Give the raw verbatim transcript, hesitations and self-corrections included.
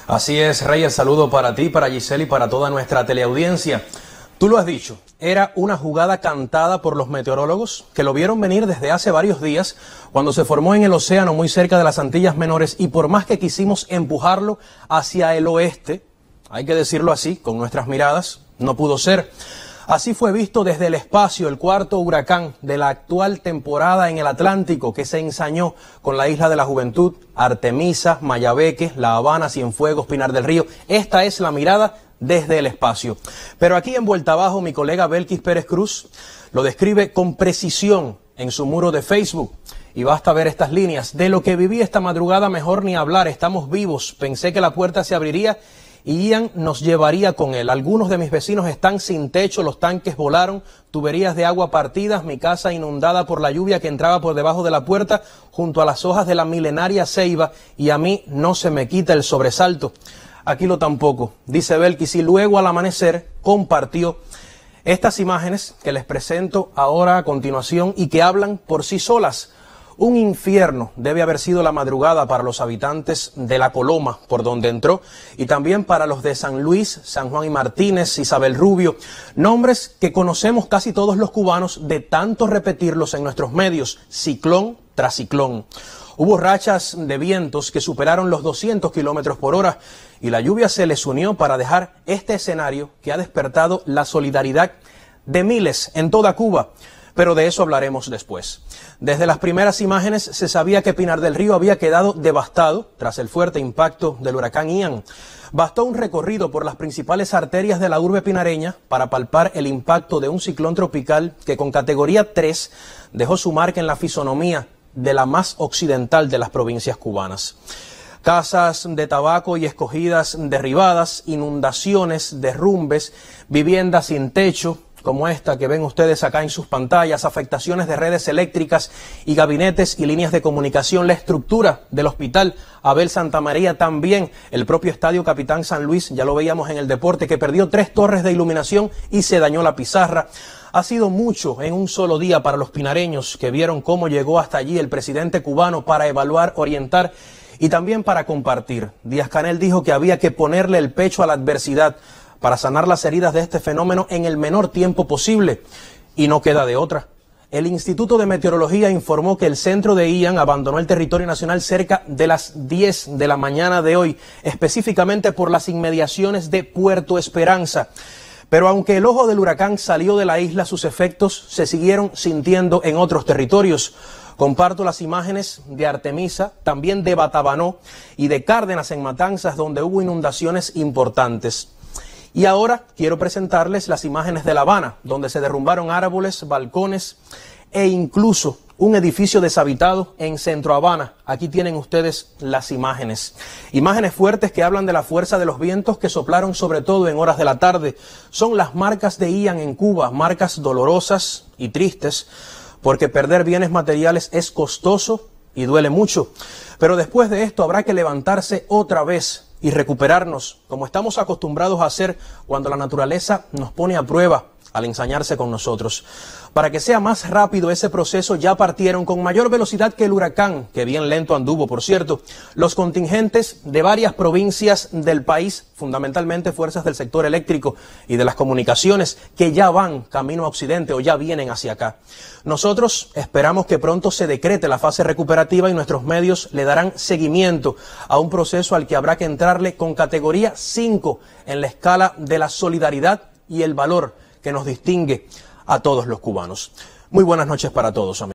Así es, Rey, el saludo para ti, para Giselle y para toda nuestra teleaudiencia. Tú lo has dicho, era una jugada cantada por los meteorólogos que lo vieron venir desde hace varios días cuando se formó en el océano muy cerca de las Antillas Menores, y por más que quisimos empujarlo hacia el oeste, hay que decirlo así, con nuestras miradas, no pudo ser. Así fue visto desde el espacio el cuarto huracán de la actual temporada en el Atlántico, que se ensañó con la Isla de la Juventud, Artemisa, Mayabeque, La Habana, Cienfuegos, Pinar del Río. Esta es la mirada desde el espacio. Pero aquí en Vuelta Abajo, mi colega Belkis Pérez Cruz lo describe con precisión en su muro de Facebook. Y basta ver estas líneas: de lo que viví esta madrugada mejor ni hablar, estamos vivos, pensé que la puerta se abriría y Ian nos llevaría con él. Algunos de mis vecinos están sin techo, los tanques volaron, tuberías de agua partidas, mi casa inundada por la lluvia que entraba por debajo de la puerta junto a las hojas de la milenaria ceiba, y a mí no se me quita el sobresalto. Aquí lo tampoco, dice Belkis, y luego al amanecer compartió estas imágenes que les presento ahora a continuación y que hablan por sí solas. Un infierno debe haber sido la madrugada para los habitantes de La Coloma, por donde entró, y también para los de San Luis, San Juan y Martínez, Isabel Rubio, nombres que conocemos casi todos los cubanos de tanto repetirlos en nuestros medios, ciclón tras ciclón. Hubo rachas de vientos que superaron los doscientos kilómetros por hora y la lluvia se les unió para dejar este escenario que ha despertado la solidaridad de miles en toda Cuba. Pero de eso hablaremos después. Desde las primeras imágenes se sabía que Pinar del Río había quedado devastado tras el fuerte impacto del huracán Ian. Bastó un recorrido por las principales arterias de la urbe pinareña para palpar el impacto de un ciclón tropical que con categoría tres dejó su marca en la fisonomía de la más occidental de las provincias cubanas. Casas de tabaco y escogidas derribadas, inundaciones, derrumbes, viviendas sin techo, como esta que ven ustedes acá en sus pantallas, afectaciones de redes eléctricas y gabinetes y líneas de comunicación, la estructura del hospital Abel Santamaría, también el propio estadio Capitán San Luis, ya lo veíamos en el deporte, que perdió tres torres de iluminación y se dañó la pizarra. Ha sido mucho en un solo día para los pinareños, que vieron cómo llegó hasta allí el presidente cubano para evaluar, orientar y también para compartir. Díaz-Canel dijo que había que ponerle el pecho a la adversidad para sanar las heridas de este fenómeno en el menor tiempo posible, y no queda de otra. El Instituto de Meteorología informó que el centro de Ian abandonó el territorio nacional cerca de las diez de la mañana de hoy, específicamente por las inmediaciones de Puerto Esperanza. Pero aunque el ojo del huracán salió de la isla, sus efectos se siguieron sintiendo en otros territorios. Comparto las imágenes de Artemisa, también de Batabanó y de Cárdenas en Matanzas, donde hubo inundaciones importantes. Y ahora quiero presentarles las imágenes de La Habana, donde se derrumbaron árboles, balcones e incluso un edificio deshabitado en Centro Habana. Aquí tienen ustedes las imágenes. Imágenes fuertes que hablan de la fuerza de los vientos que soplaron sobre todo en horas de la tarde. Son las marcas de Ian en Cuba, marcas dolorosas y tristes, porque perder bienes materiales es costoso y duele mucho. Pero después de esto habrá que levantarse otra vez y recuperarnos, como estamos acostumbrados a hacer cuando la naturaleza nos pone a prueba al ensañarse con nosotros. Para que sea más rápido ese proceso, ya partieron con mayor velocidad que el huracán, que bien lento anduvo, por cierto, los contingentes de varias provincias del país, fundamentalmente fuerzas del sector eléctrico y de las comunicaciones, que ya van camino a Occidente o ya vienen hacia acá. Nosotros esperamos que pronto se decrete la fase recuperativa y nuestros medios le darán seguimiento a un proceso al que habrá que entrarle con categoría cinco en la escala de la solidaridad y el valor que nos distingue a todos los cubanos. Muy buenas noches para todos, amigos.